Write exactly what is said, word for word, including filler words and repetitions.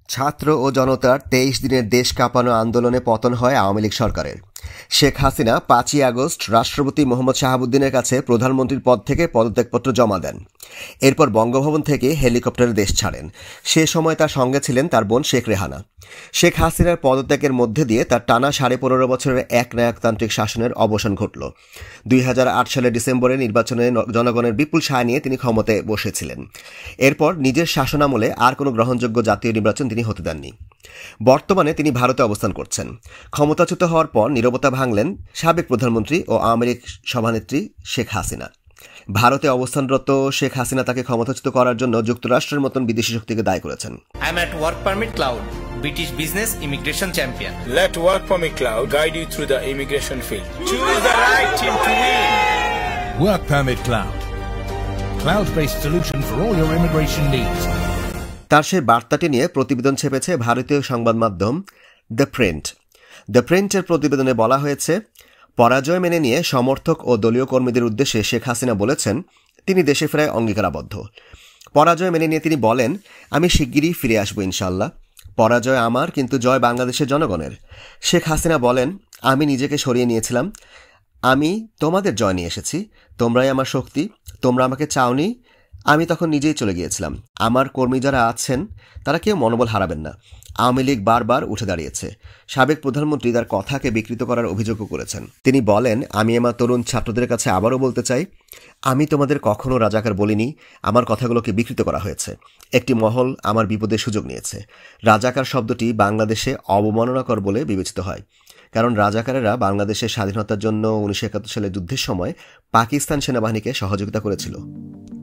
ছাত্র ও জনতার তেইশ দিনের দেশ কাঁপানো আন্দোলনে পতন হয় আওয়ামী লীগ সরকারের। শেখ হাসিনা পাঁচই আগস্ট রাষ্ট্রপতি মোহাম্মদ শাহাবুদ্দিনের কাছে প্রধানমন্ত্রীর পদ থেকে পদত্যাগপত্র জমা দেন। এরপর বঙ্গভবন থেকে হেলিকপ্টারে দেশ ছাড়েন। সে সময় তার সঙ্গে ছিলেন তার বোন শেখ রেহানা। শেখ হাসিনার পদত্যাগের মধ্যে দিয়ে তার টানা সাড়ে পনেরো বছরের একনায়কতান্ত্রিক শাসনের অবসান ঘটল। দুই হাজার আট সালের ডিসেম্বরে নির্বাচনে জনগণের বিপুল সায় নিয়ে তিনি ক্ষমতায় বসেছিলেন। এরপর নিজের শাসনামলে আর কোনো গ্রহণযোগ্য জাতীয় নির্বাচন তিনি হতে দেননি। বর্তমানে তিনি ভারতে অবস্থান করছেন। ক্ষমতাচ্যুত হওয়ার পর নীরবতা ভাঙলেন সাবেক প্রধানমন্ত্রী ও আওয়ামী লীগ সভানেত্রী শেখ হাসিনা। ভারতে অবস্থানরত শেখ হাসিনা তাকে ক্ষমতাচ্যুত করার জন্য যুক্তরাষ্ট্রের মতন বিদেশি শক্তিকে দায়ী করেছেন। I am at Work Permit Cloud, British Business Immigration Champion. Let Work Permit Cloud guide you through the immigration field. Choose the right team to win. Work Permit Cloud, cloud-based solution for all your immigration needs. তার সেই বার্তাটি নিয়ে প্রতিবেদন ছেপেছে ভারতীয় সংবাদ মাধ্যম the print. The প্রিন্টের প্রতিবেদনে বলা হয়েছে, পরাজয় মেনে নিয়ে সমর্থক ও দলীয় কর্মীদের উদ্দেশ্যে শেখ হাসিনা বলেছেন তিনি দেশে ফেরায় অঙ্গীকারাবদ্ধ। পরাজয় মেনে নিয়ে তিনি বলেন, আমি শিগগিরই ফিরে আসবো ইনশাল্লাহ। পরাজয় আমার, কিন্তু জয় বাংলাদেশের জনগণের। শেখ হাসিনা বলেন, আমি নিজেকে সরিয়ে নিয়েছিলাম, আমি তোমাদের জয় নিয়ে এসেছি, তোমরাই আমার শক্তি, তোমরা আমাকে চাওনি, আমি তখন নিজেই চলে গিয়েছিলাম। আমার কর্মী যারা আছেন তারা কেউ মনোবল হারাবেন না। আওয়ামী লীগ বারবার উঠে দাঁড়িয়েছে। সাবেক প্রধানমন্ত্রী তার কথাকে বিকৃত করার অভিযোগও করেছেন। তিনি বলেন, আমি আমার তরুণ ছাত্রদের কাছে আবারও বলতে চাই, আমি তোমাদের কখনো রাজাকার বলিনি, আমার কথাগুলোকে বিকৃত করা হয়েছে। একটি মহল আমার বিপদের সুযোগ নিয়েছে। রাজাকার শব্দটি বাংলাদেশে অবমাননাকর বলে বিবেচিত হয়, কারণ রাজাকারেরা বাংলাদেশের স্বাধীনতার জন্য উনিশশো একাত্তর সালে যুদ্ধের সময় পাকিস্তান সেনাবাহিনীকে সহযোগিতা করেছিল।